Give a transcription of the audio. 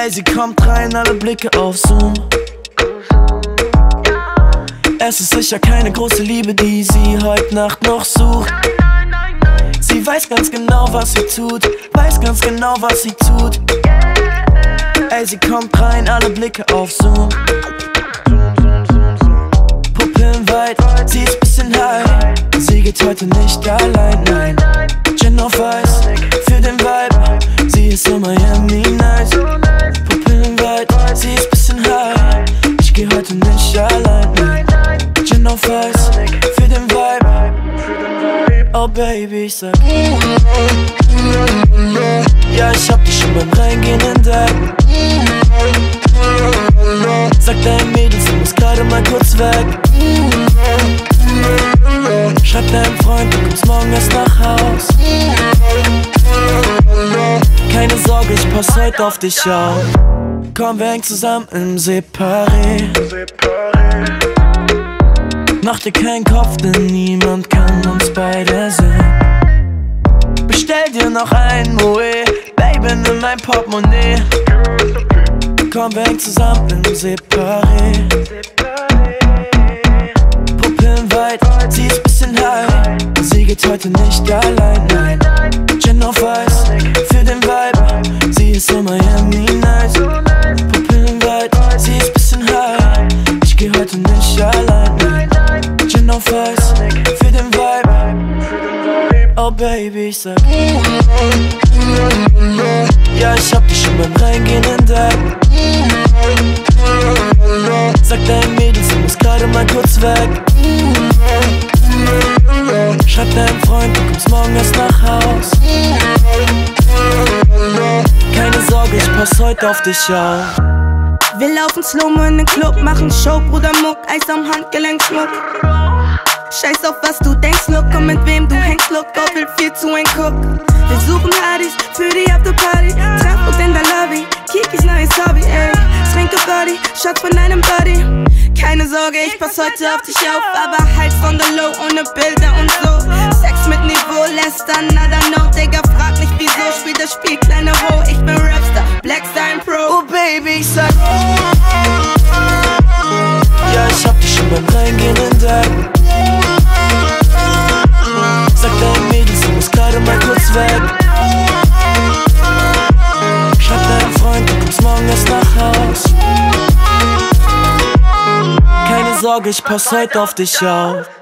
Ey, sie kommt rein, alle Blicke auf Zoom. Es ist sicher keine große Liebe, die sie heute Nacht noch sucht. Sie weiß ganz genau, was sie tut, weiß ganz genau, was sie tut. Ey, sie kommt rein, alle Blicke auf Zoom. Pupillen weit, sie ist bisschen high. Sie geht heute nicht allein, nein. Gin auf Eis, für den Vibe. Sie ist in Miami nice. Pupillen weit, sie ist bisschen high. Ich geh heute nicht allein, nein. Gin auf Eis, für den Vibe. Oh Baby, ich sag ja, ich hab dich schon beim Reingehen entdeckt. Sag deinen Mädels, du musst gerade mal kurz weg. Schreib deinem Freund, du kommst morgen erst nach Haus. Keine Sorge, ich pass heute auf dich auf. Komm, wir hängen zusammen im Separé. Mach dir keinen Kopf, denn niemand kann uns beide sehen. Bestell dir noch ein Moe, Baby, nimm mein Portemonnaie. Komm, wir hängen zusammen im Separé. Pupillen weit, sie ist bisschen high. Sie geht heute nicht allein, nein. Gin auf Eis, für den Vibe. Sie ist in Miami nice. Pupillen weit, sie ist bisschen high. Ich geh heute nicht allein, nein. Gin auf Eis, für den Vibe. Oh Baby, ich sag ja, ich hab dich schon beim Reingehen entdeckt. Sag deinen Mädels, du musst gerade mal kurz weg. Schreib deinem Freund, du kommst morgen erst nach Haus. Keine Sorge, ich pass heute auf dich auf. Wir laufen Slow-Mo in den Club, machen Show, Bruder Muck, Eis am Handgelenk, Schmuck. Scheiß auf was du denkst, look, komm mit wem du hängst, look, Gott will viel zu ein Cook. Wir suchen Hardys für die Afterparty, treff uns in der Lobby, Kikis neues Hobby, ey. Trinke Body, Shots von deinem Body. Keine Sorge, ich pass heute auf dich auf, aber halt von der Low, ohne Bilder und so. Sex mit Niveau, lästern, nada no, Digga, frag nicht wieso, spiel das Spiel, kleine Ho, ich bin Rapstar, Blackstar im Pro. Oh Baby, ich sag ja, ich hab dich schon beim Reingehen entdeckt. Sag deinen Mädels, du musst gerade mal kurz weg. Schreib deinem Freund, du kommst morgen erst nach Haus. Keine Sorge, ich pass heute auf dich auf.